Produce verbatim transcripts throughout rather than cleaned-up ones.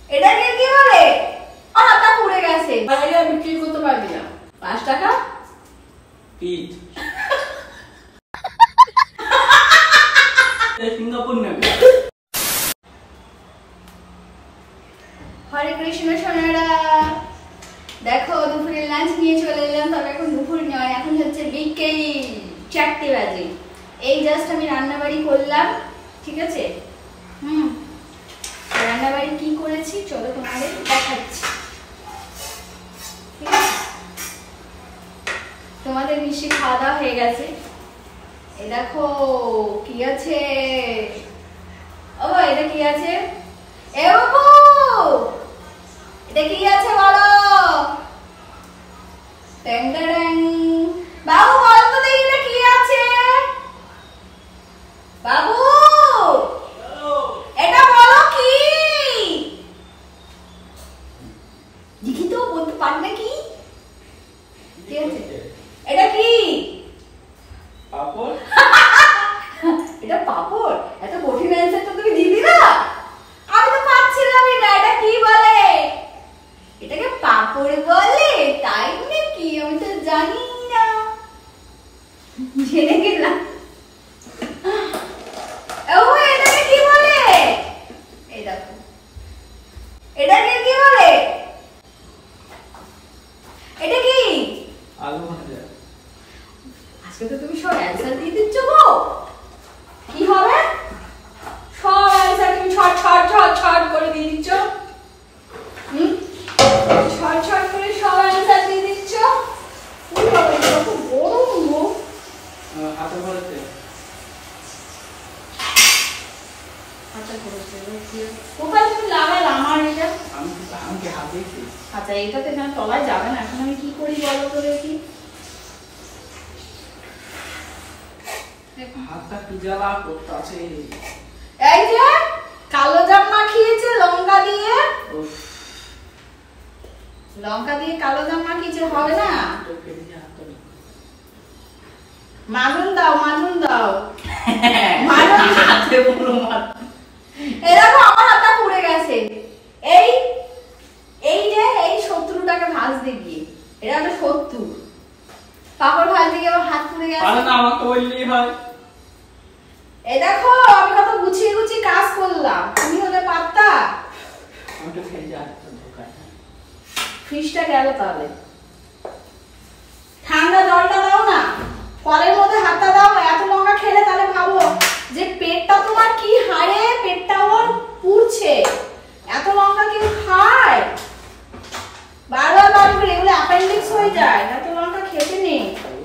এটাকে কি বলে? হাতটা পুড়ে গেছে। বাইরে বিক্রি করতে পারবি না। পাঁচ টাকা পিট এই সিঙ্গাপুর নেবে। হরে কৃষ্ণ সোনারা, দেখো দুপুরের লাঞ্চ নিয়ে চলে এলাম। তবে এখন দুপুর নয়, এখন হচ্ছে বিকেল চারটে বাজে। এই জাস্ট আমি রান্নাবাড়ি করলাম, ঠিক আছে? হুম, রান্নাবাড়ি কি করেছি চলো তোমাদের দেখাচ্ছি। ঠিক আছে, তোমাদের নিশ্চয়ই খাওয়া দাওয়া হয়ে গেছে। এই দেখো কি আছে। ও এটা কি আছে? এ বাবু, এটা কি আছে বলো? ট্যাং ট্যাং। বাবু বলো তো দেখি এটা কি আছে? বাবু এটা বলো কি? দেখি তো বলতে পারবে না কি? কি আছে? এটা কি? পাপড়। এটা পাপড়? এত কঠিন অ্যানসার তো তুমি দিবি না? আমি তো পাচ্ছিলামই না। এটা কি বলে? এটাকে পাপড় বলে? তাই নাকি? আমি তো জানি না, জেনে গেলাম। ও এটাকে কি বলে? এই দেখো, এটাকে কি বলে? এটা কি? আলু ভাজা। আজকে তো তুমি সব অ্যানসার দিয়ে দিচ্ছ গো। কি হবে? সব অ্যানসার তুমি ছট ছট ছট ছট করে দিয়ে দিচ্ছ। হুম, ছট ছট করে সব অ্যানসার দিয়ে দিচ্ছ। ওই বাবা, এটা তো গরম গো। হাতে ভরেছে। আচ্ছা করেছে কোথায় তুমি লাগালে আমার এটা? আমি আমি কি হাতেই দিই? আচ্ছা, এটা তো এখানে তলায় যাবে না। এখন আমি কি করি বলো তো দেখি। হাতটা কি জ্বালা করতেছে। এই যে কালো জাম মাখিয়েছে লঙ্কা দিয়ে। লঙ্কা দিয়ে কালো জাম মাখিয়েছে, হবে না? মানুন দাও, মানুন দাও। মানুন হাতে পুরো মার। এই দেখো আমার হাতটা পুড়ে গেছে। এই এই যে এই শত্রুটাকে ভাজ দিবি। এটা তো শত্রু। পাপড় ভাজ দিয়ে আমার হাত পুড়ে গেছে। আরে না, আমাকে বললেই হয়। এই দেখো আমি কত গুছিয়ে গুছিয়ে কাজ করলাম, তুমি হলে পারতা? আমি তো খেয়ে যাচ্ছি ঢোকায়। ফ্রিজটা গেল তাহলে। ঠান্ডা জলটা দাও না, কলের মধ্যে হাতটা দাও। এত লঙ্কা খেলে তাহলে ভাবো যে পেটটা তোমার কি হারে, পেটটা ওর পুড়ছে। এত লঙ্কা কেউ খায়? বারবার বার করে এগুলো অ্যাপেন্ডিক্স হয়ে যায়। এত লঙ্কা খেতে নেই।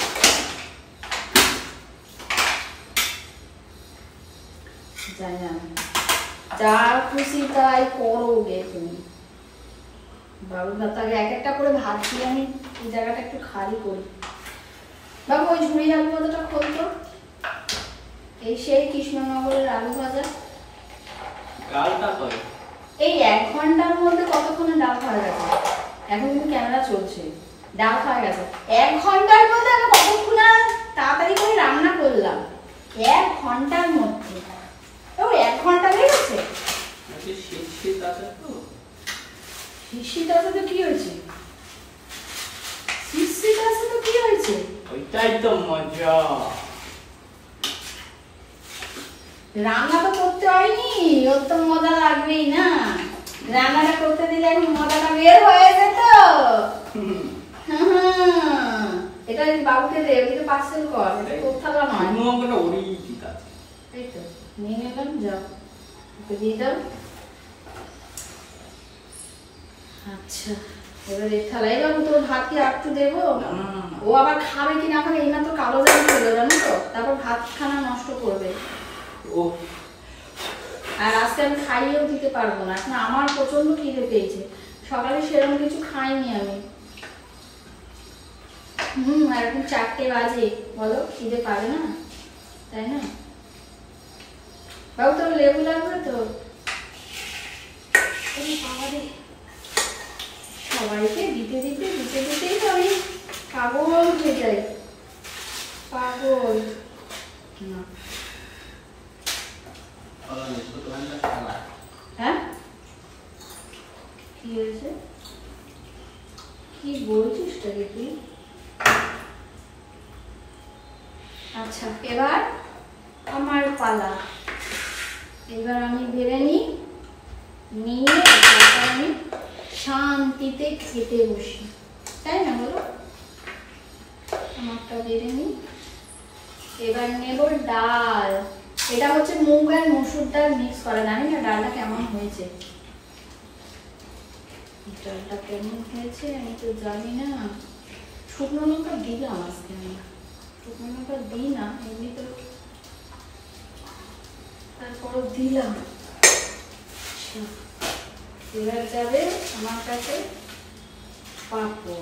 জানি না, যা খুশি তাই করোগে তুমি। বাবু ভাতাকে এক একটা করে ভাত দিয়ে আমি এই জায়গাটা একটু খালি করি। বাবু ওই ঝুড়ি আলু ভাজাটা খোলতো। এই সেই কৃষ্ণনগরের আলু ভাজা। গালটা করে এই এক ঘন্টার মধ্যে কতক্ষণে ডাল খাওয়া গেছে? এখন কিন্তু ক্যামেরা চলছে। ডাল খাওয়া গেছে এক ঘন্টার মধ্যে। আমি কতক্ষণ তাড়াতাড়ি করে রান্না করলাম এক ঘন্টার মধ্যে। ও এক ঘন্টা লেগেছে। শীত শীত আছে তো। শীত আছে তো কি হয়েছে? শীত শীত আছে তো কি হয়েছে? ওইটাই তো মজা। রান্না তো করতে হয়নি, ওর তো মজা লাগবেই না। রান্নাটা করতে দিলে এখন মজাটা বের হয়ে যেত। এটা বাবুকে দে, ওকে পার্সেল কর। এটা কোথাও নয়, মঙ্গলটা ওরই ঠিক আছে। এই তো নিয়ে নিলাম, যাও ওকে দিয়ে দাও। আচ্ছা এবার এই থালায় বাবু তোর ভাত কি একটু দেবো? ও আবার খাবে কি না খাবে, এই না তো কালো জাম খেলো জানো তো, তারপর ভাত খানা নষ্ট করবে। ও আর আজকে আমি খাইয়েও দিতে পারবো না, এখন আমার প্রচন্ড খিদে পেয়েছে। সকালে সেরকম কিছু খাইনি আমি। হুম, আর এখন চারটে বাজে, বলো খিদে পাবে না, তাই না? বাবু তোর লেবু লাগবে তো? সবাইকে দিতে দিতে দিতে দিতেই তো আমি পাগল হয়ে যাই, পাগল। না হ্যাঁ কি হয়েছে? কি বলছিস তাকে তুই? আচ্ছা, এবার আমার পালা। এবার আমি বেড়ে নিই, নিয়ে তারপর আমি শান্তিতে খেতে বসি, তাই না বলো? আমারটা বেড়ে নিই। এবার নেব ডাল। এটা হচ্ছে মুগ আর মসুর ডাল মিক্স করা। জানি না ডালটা কেমন হয়েছে, ডালটা কেমন হয়েছে আমি তো জানি না। শুকনো লঙ্কা দিলাম আজকে আমি, শুকনো লঙ্কা দিই না এমনি তো, তারপরও দিলাম। এবার যাবে আমার কাছে পাঁপড়,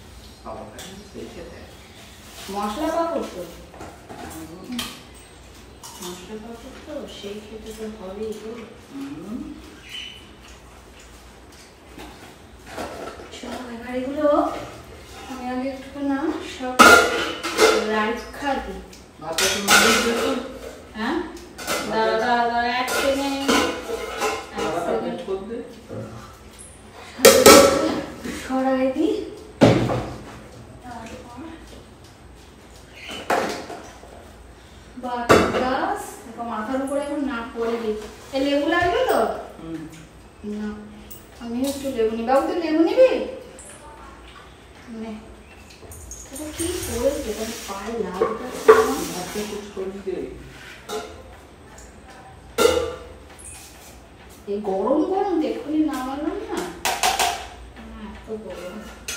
মশলা পাঁপড় তো, মশলা পাঁপড় তো সেই খেতে তো হবেই তো। এবার এগুলো আমি আগে একটু না সব রাইস খাতি। হ্যাঁ দাদা দাদা এক সেকেন্ড সরাই দিই। মাথার উপরে এখন না পড়ে দিই। লেবু লাগবে তো না, আমি একটু লেবু নিই। বাবু তুই লেবু নিবি? কি করেছে পায়ে লাগবে, এই গরম গরম দেখুনি নামালাম না, এত গরম।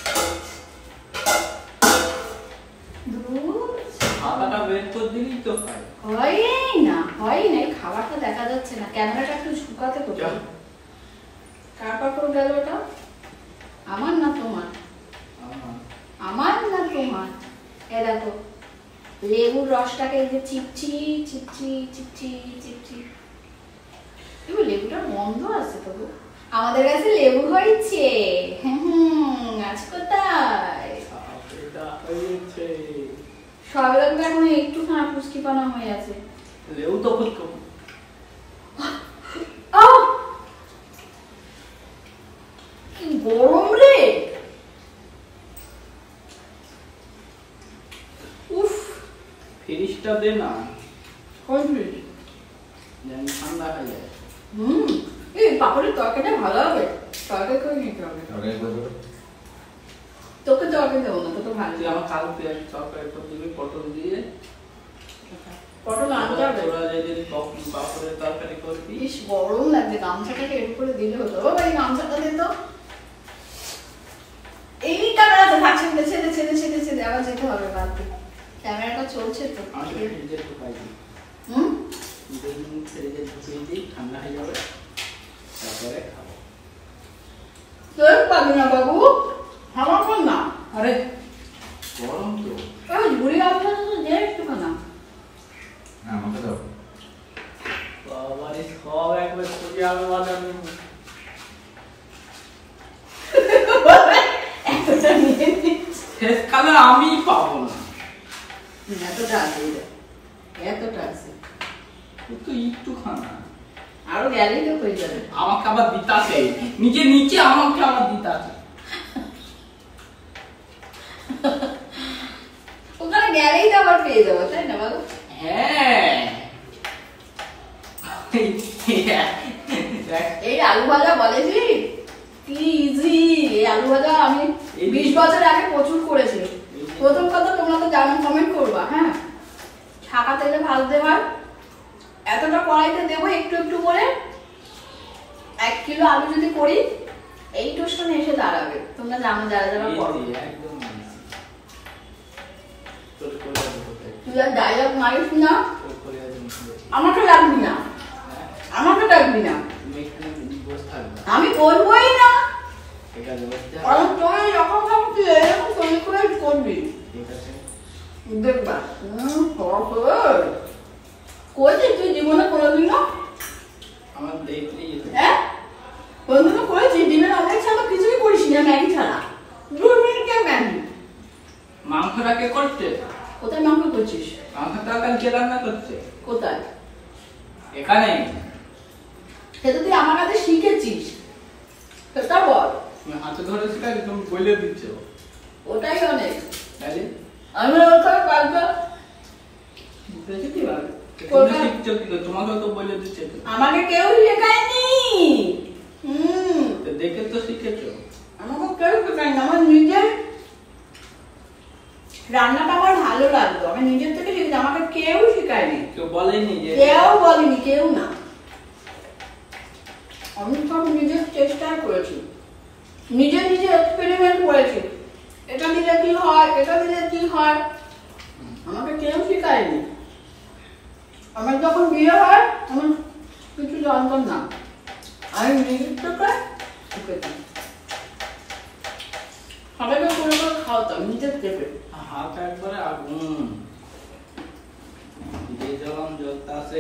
হয় না হয় না, খাবারটা দেখা যাচ্ছে না, ক্যামেরাটা একটু ঝুঁকাতে কোথাও। কার পাপড় গেল ওটা? আমার না তোমার? আমার না তোমার? এ দেখো লেবুর রসটাকে যে চিপচি চিপচি চিপচি চিপচি, লেবুটা বন্ধ আছে তবু আমাদের কাছে লেবু হয়েছে। আজ কোথায় সবে দেখবে এখন একটু খানা পুষ্টি পানা হয়ে আছে। লেবু তো কি গরম রে, উফ। ফ্রিজটা দে না। কোন ফ্রিজ? জানি ঠান্ডা হয়ে যায়। হুম, এই পাপড়ের তরকারিটা ভালো হবে, তরকারি করে নিতে হবে। তোকে তরকারি দেবো না, তো তো ভালো। তুই আমার কালকে তরকারি করে দিবি পটল দিয়ে। পটল আনতে হবে। তোরা যেদিন পাপড়ের তরকারি করবি। বেশ গরম লাগছে, গামছাটাকে এর উপরে দিলে হতো। ও ভাই গামছাটা দে তো। এই ক্যামেরাতে ভাগ ছেড়ে ছেড়ে ছেড়ে ছেড়ে ছেড়ে আবার যেতে হবে বাড়তে। ক্যামেরাটা চলছে তো। আমি ফ্রিজে ঢুকাই দিই। হুম? ফ্রিজে ঢুকিয়ে দিই, ঠান্ডা হয়ে যাবে, তারপরে খাবো। তোর পাবি না বাবু, আমার কোন না। আরে গরম তো। ওই বুড়ি গামছা তো দে একটু খানা। হ্যাঁ আমাকে দাও। বাবারে সব একবার ছবি আমি বানাবো। এতটা নিয়ে নিচ্ছি। শেষকালে আমি পাবো না। এতটা আছে, এতটা আছে। তো একটু খানা আরো গেলেই তো হয়ে যাবে। আমাকে আবার দিতাছে নিচে নিচে, আমাকে আবার দিতাছে। ওখানে গেলেই তো আবার পেয়ে যাবো, তাই না বলো? হ্যাঁ এই আলু ভাজা বলেছি কি ইজি। এই আলু ভাজা আমি বিশ বছর আগে প্রচুর করেছি। প্রথম কথা তোমরা তো জানো, কমেন্ট করবা। হ্যাঁ, ছাকা তেলে ভাজতে হয়, এতটা কড়াইতে দেবো একটু একটু করে। এক কিলো আলু যদি করি এই টোস্টনে এসে দাঁড়াবে। তোমরা জানো যারা যারা করো। তুই আর ডায়লগ মারিস না, আমাকে লাগবি না, আমাকে ডাকবি না, আমি বলবোই না। কারণ তুই যখন খাবি তুই এরকম তৈরি করে করবি, দেখবা। হম করেছিস তুই জীবনে কোনোদিন না? হ্যাঁ কোনদিনও করেছিস? ডিমের অমলেট ছাড়া কিছুই করিস না, ম্যাগি ছাড়া। দুই মিনিট কে ম্যাগি? মাংসটা কে করছে? কোথায় মাংস করছিস? মাংস তরকারি কে রান্না করছে? কোথায়? এখানে। সেটা তুই আমার কাছে শিখেছিস, সেটা বল। তুমি হাতে ধরে শিখাই তুমি বলে দিচ্ছ ওটাই অনেক। তাহলে আমি ওখানে পারবো বুঝেছি কি বল তুমি শিখছো কি করে? তোমাকেও তো বলে দিচ্ছে তো। আমাকে কেউ শেখায়নি। হুম তো দেখে তো শিখেছো। আমাকে কেউ শেখায়নি, আমার নিজের রান্নাটা আমার ভালো লাগতো, আমি নিজের থেকে শিখেছি, আমাকে কেউ শেখায়নি, কেউ বলেনি যে কেউ বলেনি, কেউ না। আমি সব নিজের চেষ্টা করেছি, নিজে নিজে এক্সপেরিমেন্ট করেছি, এটা দিলে কি হয়, এটা দিলে কি হয়, আমাকে কেউ শেখায়নি। আমার যখন বিয়ে হয় আমি কিছু জানতাম না, আমি নিজের থেকে শিখেছি, সবাইকে করে করে খাওয়াতাম নিজের থেকে। হাত একবারে আগুন যে জ্বলন জ্বলতে আসে।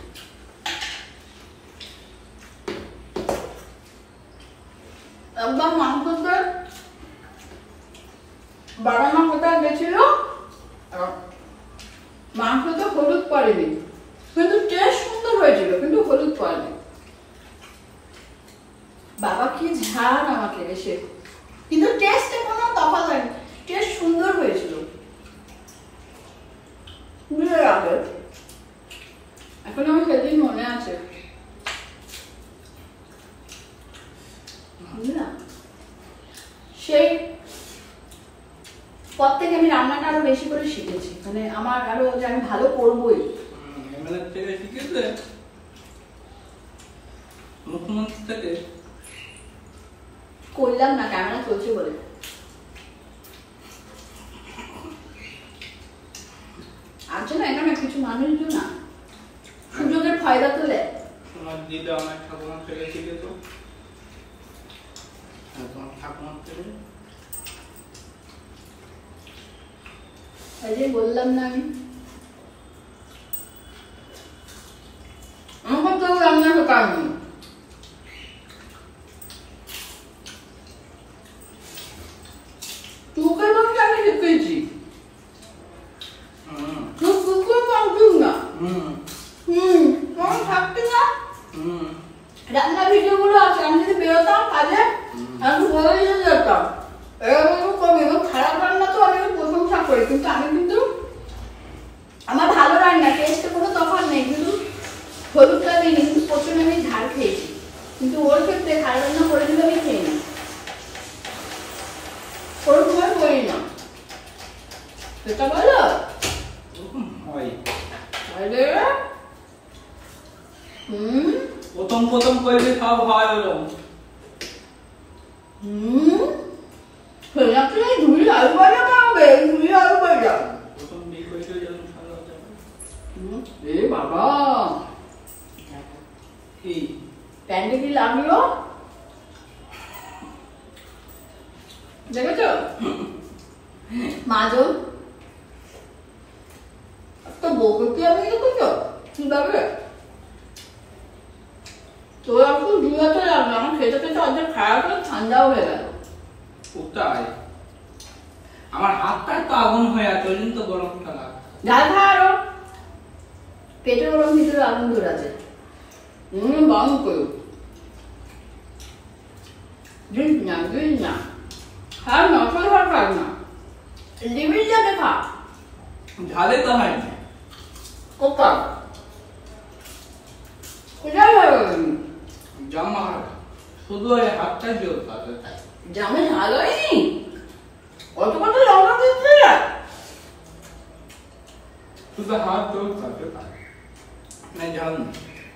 একদম মাংসতে বাবা মা কোথায় গেছিল, মাংসতে হলুদ পড়েনি, কিন্তু টেস্ট সুন্দর হয়েছিল, কিন্তু হলুদ পড়েনি। বাবা কি ঝাল আমাকে এসে, কিন্তু টেস্টে কোনো তফাৎ হয়নি, টেস্ট সুন্দর হয়েছিল। বিয়ের আগে এখন আমার সেদিন মনে আছে, বুঝলা? সেই পর থেকে আমি রান্নাটা আরো বেশি করে শিখেছি, মানে আমার আরো যে আমি ভালো করবোই। এমএলএ থেকে শিখেছে, মুখ্যমন্ত্রী থেকে করলাম না, ক্যামেরা চলছে বলে। আছে না এখানে কিছু মানুষজন না সুযোগের ফায়দা তোলে। তোমার দিদা আমার ঠাকুমার থেকে শিখেছো, তোমার ঠাকুমার থেকে এই যে বললাম না আমি, আমার তো রান্না শেখায়নি। তোকে বলতে আমি শিখেছি, হুম তুই কুকুর পারবি না। হুম হুম তখন থাকতি না, হুম রান্না ভিডিও গুলো আছে, আমি যদি বেরোতাম কাজে আমি বলে দিয়ে যেতাম এরকম করবি, এবং খারাপ রান্না তো আমি প্রশংসা করি, কিন্তু আমি কিন্তু আমার ভালো রান্না টেস্টে কোনো তফাৎ নেই, কিন্তু হলুদটা দিইনি, কিন্তু প্রচুর আমি ঝাল খেয়েছি, কিন্তু ওর ক্ষেত্রে খারাপ রান্না করে দিলে আমি খেয়ে না, কোনো সময় করি না, সেটা বলো হয়। আরে হুম প্রথম প্রথম করলে সব হয় ওরকম। হুম সেটা কি ঝুড়ি আলু ভাজা খাবে, ঝুড়ি আলু ভাজা। প্রথম বিয়ে করেছিল যখন ভালো হতে হবে। হুম, এ বাবা কি প্যান্টে কি লাগলো দেখেছো? মাজন তো বউকে কি আমি দেখেছো কিভাবে তোর একটু জুয়াতে লাগলো, আমার খেতে খেতে অর্ধেক খারাপ হয়ে ঠান্ডাও হয়ে গেল। কোথায় আমার হাতটাই তো আগুন হয়ে আছে, ওই জন্য তো গরমটা লাগে। ডাল খা আরো, পেটে গরম ভিতরে আগুন ধরে আছে। হম বন্ধ করো, ড্রিঙ্ক না ড্রিঙ্ক না, খা না অসল হওয়ার খাস না, লিমিট যাবে খা। ঝালে তো হয় না। কোপা কোথায় যাবে? জামা শুধু ওই হাতটা জ্বলতে আছে। জামে ঝাল হয়নি, অত কত লঙ্কা দিচ্ছে শুধু হাত জ্বলতে আছে, না ঝাল না।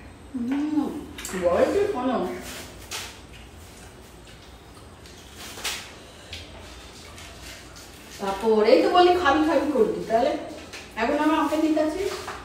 বয়স কোনো তারপর এই তো বলি খাবি খাবি করবি, তাহলে এখন আমার আমাকে ঠিক আছে।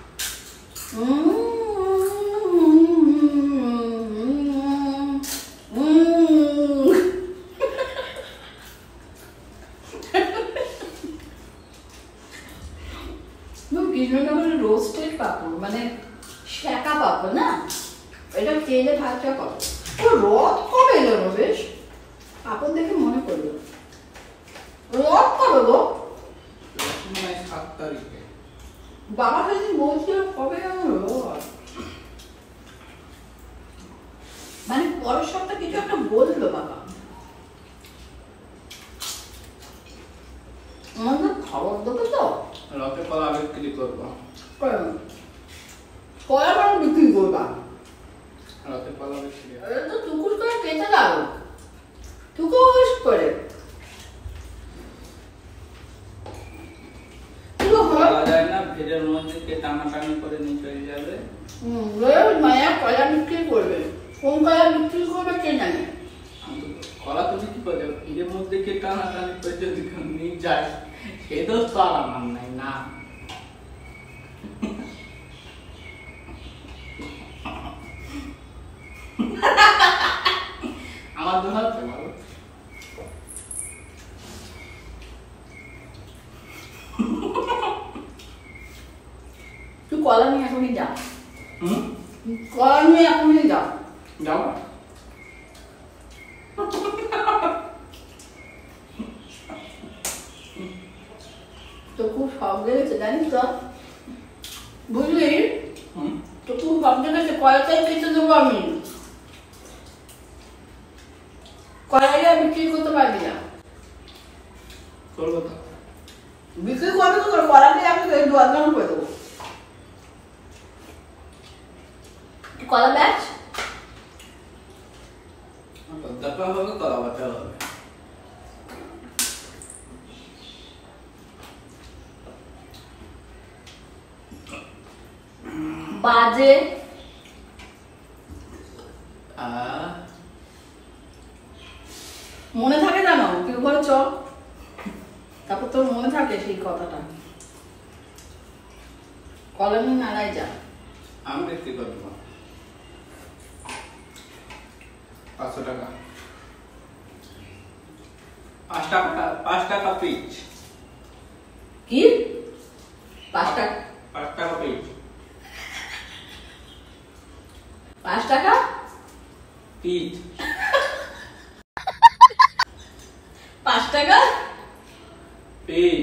কৃষ্ণনগরের রোস্টেড পাপড় মানে শেখা পাপড় না, এটা তেলে ভাজা কর। ও রথ কবে এলো বেশ, পাপড় দেখে মনে পড়লো রথ কবে গো? মানে সাত তারিখে বাবা সেদিন বলছিল কবে আমার রথ, মানে পরের সপ্তাহ কিছু একটা বললো বাবা। রাতে কলা বিক্রি করব। কলা কেন বিক্রি করবা? রাতে কলা বিক্রি। আরে তো টুকুর করে কেটে দাও, টুকুস করে। কলা যায় না, ভিড়ের মধ্যে কে টানাটানি করে নিয়ে চলে যাবে। হুম, ওই মায়া কলা বিক্রি করবে, কোন কলা বিক্রি করবে কে জানে। কলা তুমি কি করবে, ভিড়ের মধ্যে কে টানাটানি করে যদি নিয়ে যায়, সে দোষ তো আর আমার নাই না। আমার দোষ আছে ভালো। তুই কলা নিয়ে এখনই যা। হুম, কলা নিয়ে এখনই যা। যাও। তো খুব শখ লেগেছে জানিস তো, বুঝলি? হুম, তো খুব শখ লেগেছে, কলাটাই কেটে দেবো আমি। কলাটা বিক্রি করতে পারবি না। করবো তো। বিক্রি করবে তো, কলাটাই আমি দোয়ার দাম করে দেবো। কলা ব্যাচ দেখা হবে, কলা বাটা হবে। বাজে আহ, মনে থাকে জানো কেউ বলো চ, তারপর তোর মনে থাকে সেই কথাটা। কলমি নালাই যা। আমি বিক্রি করবো পাঁচশো টাকা, পাঁচ টাকা, পাঁচ টাকা পিস। কি পাঁচ টাকা? পাঁচ টাকা পিস। পাঁচ টাকা পিস। পাঁচ টাকা পিস।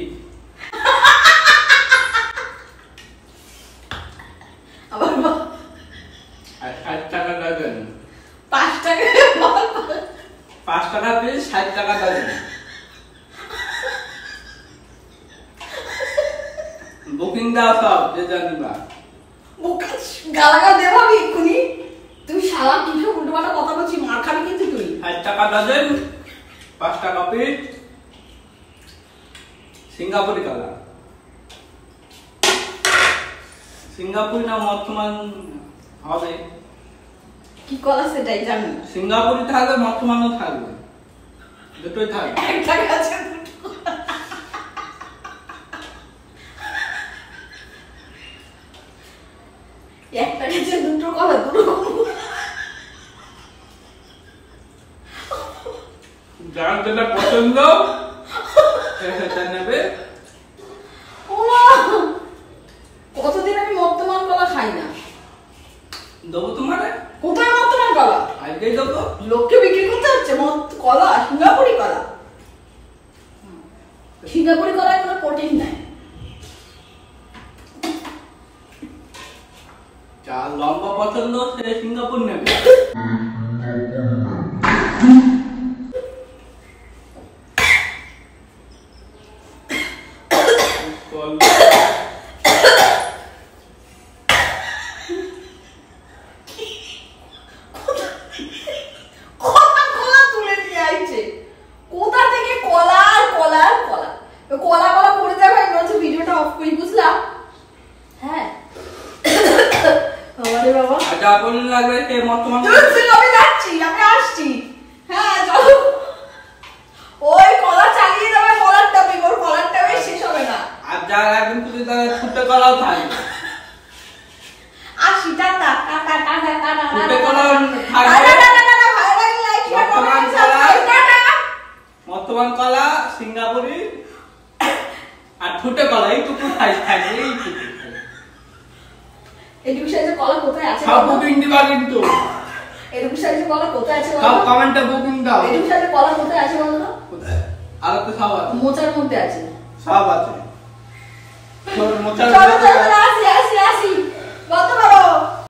আবার বল। আর ষাট টাকা ডজন। পাঁচ টাকা বল। পাঁচ টাকা পিস, ষাট টাকা ডজন। বুকিং দাও সব যে জানিবা। গালাগা দেবো আমি এক্ষুনি। তুই সারা কিছু উল্টোপাল্টা কথা বলছিস, মার খাবি কিন্তু তুই। ষাট টাকা ডজন, পাঁচ টাকা পিস, সিঙ্গাপুরি কলা। সিঙ্গাপুরি না বর্তমান হবে, কি কলা সেটাই জানি না। সিঙ্গাপুরি থাকবে, বর্তমানও থাকবে, দুটোই থাকবে। একটা গাছে দুটো। একটা গাছে দুটো কলা, দুটো যার যেটা পছন্দ সেটা নেবে। কতদিন আমি বর্তমান কলা খাই না। দেবো তোমার, কোথায় বর্তমান কলা? আজকেই দেবো। লোককে বিক্রি করতে হচ্ছে মত- কলা, সিঙ্গাপুরি কলা। সিঙ্গাপুরি কলায় কোনো প্রোটিন নাই। যার লম্বা পছন্দ সে সিঙ্গাপুর নেবে। কলা কলা তুলে নিয়ে আইছে কোথা থেকে, কলা আর কলা আর কলা। কলা কলা করে যাবে, আমি বলছি ভিডিওটা অফ করি, বুঝলাম? হ্যাঁ বাবারে বাবা, আর যা বললে লাগবে সে বর্তমান। দূর থেকে আমি যাচ্ছি, আমি আসছি। হ্যাঁ চলো, ওই কলা চালিয়ে যাবে, কলার টাবে, ওর কলার টাবে শেষ হবে না। আর যার একদিন তুই তার ছুটে কলাও থাকবে। আসি, টাটা টাটা টাটা টাটা ছুটে কলাও টাটা থাকবে। টাটা টাটা। ভালো লাগলে লাইক শেয়ার বর্তমান করবেন, কলা। সাবস্ক্রাইব, টাটা। বর্তমান কলা, সিঙ্গাপুরি আর ঠুটে কলা, এইটুকু সাইজ থাকবে, এইটুকু। এটুকু সাইজের কলা কোথায় আছে? সব বুকিং দিবা কিন্তু। এটুকু সাইজের কলা কোথায় আছে সব বলো? কমেন্টে বুকিং দাও। এটুকু সাইজের কলা কোথায় আছে বলো তো? আর তো সব আছে, মোচার মধ্যে আছে। সব আছে। তোর মোচার চলো মধ্যে চলো আসি আসি আসি, কত বড়